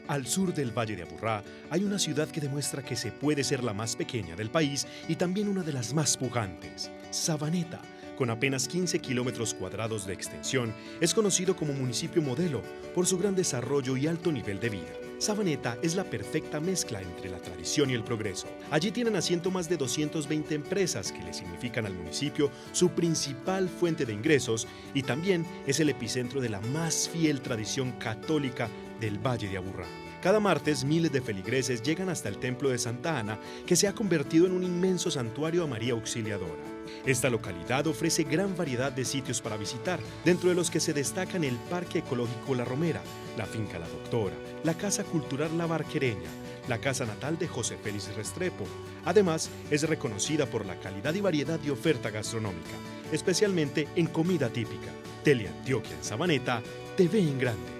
Al sur del Valle de Aburrá hay una ciudad que demuestra que se puede ser la más pequeña del país y también una de las más pujantes. Sabaneta, con apenas 15 kilómetros cuadrados de extensión, es conocido como municipio modelo por su gran desarrollo y alto nivel de vida. Sabaneta es la perfecta mezcla entre la tradición y el progreso. Allí tienen asiento más de 220 empresas que le significan al municipio su principal fuente de ingresos y también es el epicentro de la más fiel tradición católica del Valle de Aburrá. Cada martes miles de feligreses llegan hasta el templo de Santa Ana, que se ha convertido en un inmenso santuario a María Auxiliadora. Esta localidad ofrece gran variedad de sitios para visitar, dentro de los que se destacan el Parque Ecológico La Romera, la Finca La Doctora, la Casa Cultural La Barquereña, la casa natal de José Félix Restrepo. Además, es reconocida por la calidad y variedad de oferta gastronómica, especialmente en comida típica. Teleantioquia en Sabaneta te ve en grande.